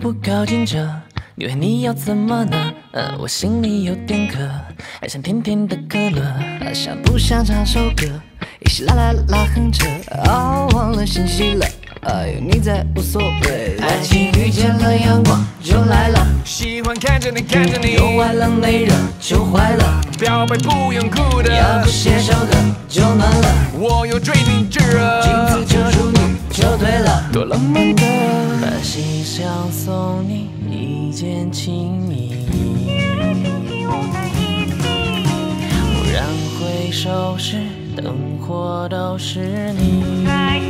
步靠近着，你问你要怎么呢？我心里有点渴，爱上甜甜的可乐，想不想唱首歌？一起啦啦啦哼着，忘了信息了。有你在无所谓，爱情遇见了阳光就来了， 喜欢看着你看着你， 又坏了没热就坏了， 表白不用哭的， 要不写首歌就暖了， 我有追你炙热， 镜子就淑女就对了，多浪漫的把心想送你一件情衣，蓦然回首时灯火都是你。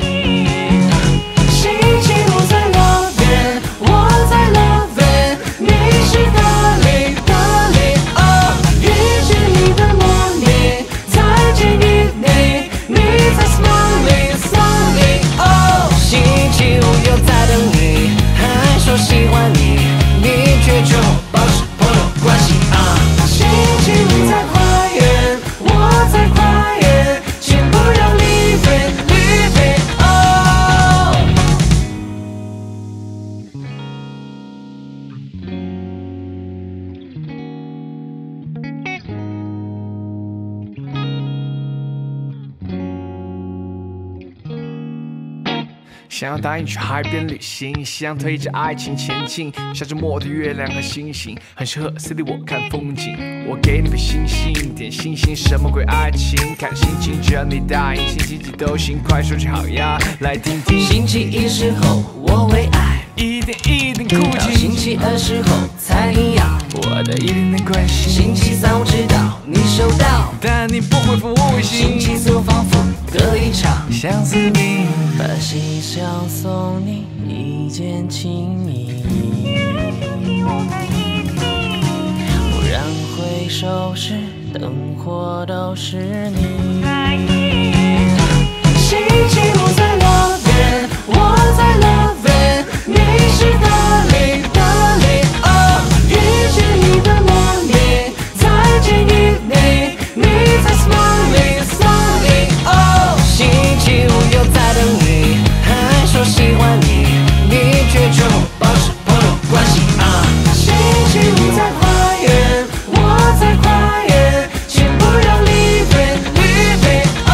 星期五在乐园，我在乐园，你是的里的里哦，遇见你的莫名，再见你在 smiling smiling 哦，星期五又在等你，还说喜欢你，你却就保持朋友关系啊。星期五在花园，我在花园，请不要离别离别哦。 想要带你去海边旅行，想推着爱情前进，下着末的月亮和星星，很适合私立我看风景。我给你个星星，点星星，什么鬼爱情？看心情，只要你答应，星期几都行，快说句好呀，来听听。 星期一时候我为爱， 一点一点哭泣， 到星期二时候才一样， 我的一点点关心。 星期三我知道你收到， 但你不回复我微信。 星期四我仿佛隔一场相思病， 把心想送你一件情衣，蓦然回首时灯火都是你。星期五在乐园，我在乐园，你是的里的里哦，遇见你的莫名，再见你在 smiling smiling 哦，星期五又在等你，还说喜欢你，你却就保持朋友关系啊。星期五在花园，我在花园，请不要离别离别哦。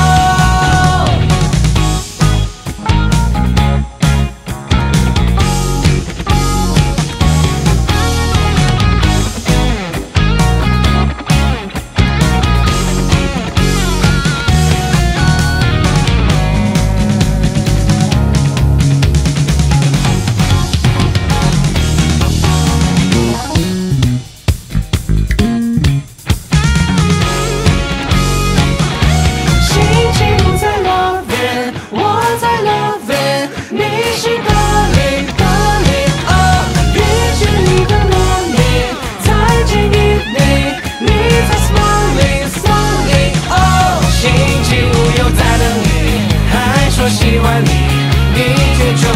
星期五在乐园，我在乐园，你是的里的里哦，遇见你的莫名，再见你在 smiling smiling 哦，星期五又在等你，还说喜欢你，你却就